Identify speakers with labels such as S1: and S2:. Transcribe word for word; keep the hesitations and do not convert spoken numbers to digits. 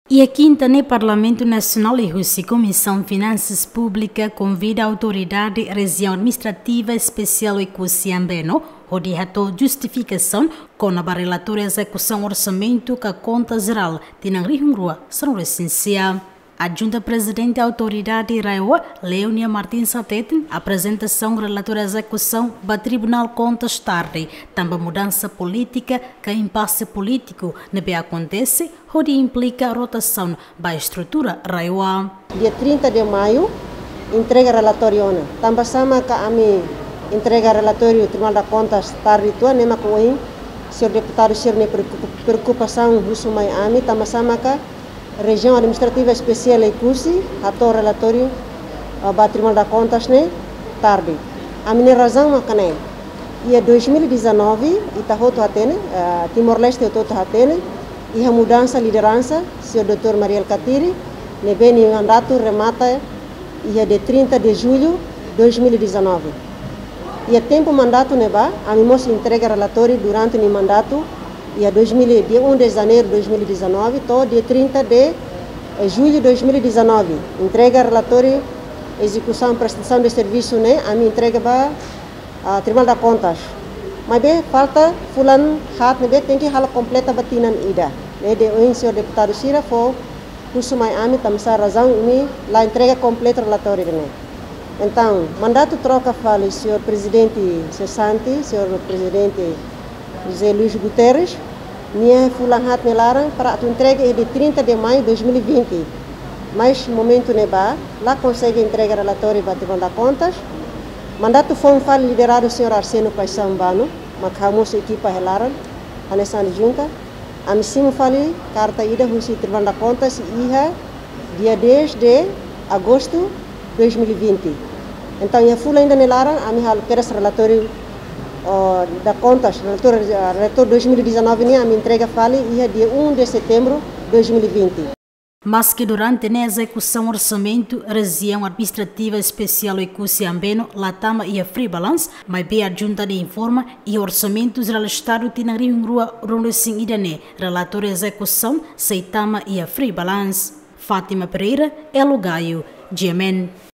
S1: E a quinta no Parlamento Nacional e a Comissão de Finanças Públicas convida a Autoridade Região Administrativa Especial Ikusiambeno onde retou justificação com a relatória execução orçamento que a conta geral de Nangrihungrua são recensia. A Junta Presidente da Autoridade Raiwa, Leonia Martins Sateten, apresentação relatória execução do Tribunal Contas tarde, também mudança política que impasse político não acontece, onde implica rotação da estrutura Raiwa.
S2: Dia trinta de maio, entrega relatório. Também sama que a mim entrega relatório do Tribunal de Contas tarde, tu nem mais com senhor deputado, senhor nem preocupação, russo mai ami, também sama que Região Administrativa Especial e Cursi, ator relatório do Tribunal de Contas, né? Tarde. A minha razão é que em dois mil e dezenove, e está todo atene, Timor-Leste é todo atene, e a mudança de liderança, senhor doutor Mariel Katiri, ne bem o mandato remata e é de trinta de julho de dois mil e dezenove. E a tempo mandato ne ba, a mim se entrega relatório durante o mandato e a dois mil, dia um de janeiro de dois mil e dezenove, to dia trinta de julho de dois mil e dezenove, entrega relatório execução prestação de serviço, né? A mim entrega para a Tribunal de Contas. Mas bem, falta fulano hat, né? Tem que hala completa batinan ida. Né? De o senhor deputado Sira for curso mai ami tamsa razão me lá entrega completa relatório, né? Então, mandato troca fala senhor presidente cessante, senhor presidente José Luís Guterres, minha fulanhat nelaran para a entrega é de trinta de maio de dois mil e vinte. Mas momento neba, lá consegue entregar relatório para o Tribunal de Contas. Mandato foi fala liderado o senhor Arsênio Paixão Bano, mas a equipa helaran, a nessa junta. A missão fala carta ida o Tribunal de Contas ia dia dez de agosto de dois mil e vinte. Então, a fula ainda nelaran, a minha peras relatório Uh, da contas, relator, uh, relator dois mil e dezenove, a minha entrega fala ia dia um de setembro de dois mil e vinte.
S1: Mas que durante a execução do orçamento, a região administrativa especial Ikusiambeno, Latama e a Free Balance, mas bem a junta de informa e o orçamento geral Estado de Nangrihungrua Rondesin Idane, relator de execução, Seitama e a Free Balance. Fátima Pereira, Elo Gaio, G M N.